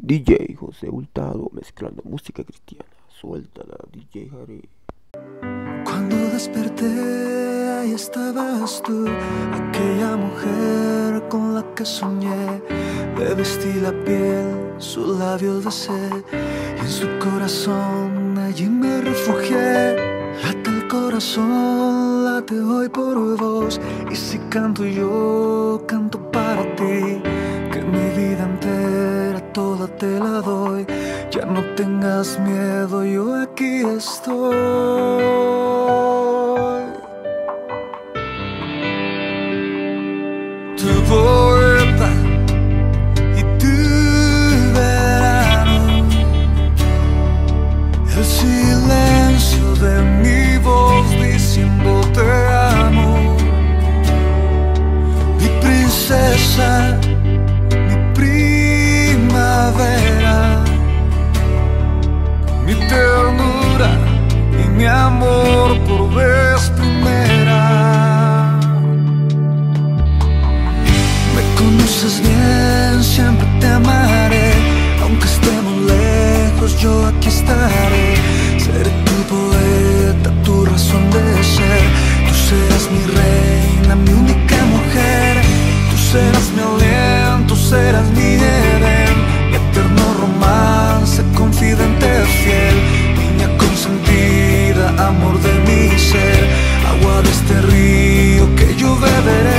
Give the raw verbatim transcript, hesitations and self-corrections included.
D J José Hurtado mezclando música cristiana. Suéltala, D J Harry. Cuando desperté, ahí estabas tú, aquella mujer con la que soñé. Le vestí la piel, sus labios besé, y en su corazón allí me refugié. Late el corazón, late hoy por vos, y si canto yo, canto para ti. Que mi vida entera toda te la doy, ya no tengas miedo, yo aquí estoy. Tu poeta y tu verano, el silencio de mi voz diciendo te amo. Mi princesa, mi primavera, mi ternura y mi amor por vez primera. Me conoces bien, siempre te amaré, aunque estemos lejos, yo aquí estaré. Seré tu poeta, tu razón de ser. Tú serás mi reina, mi única mujer. Tú serás mi aliento, serás mi Edén, mi eterno romance, confidente fiel. Niña consentida, amor de mi ser, agua de este río que yo beberé.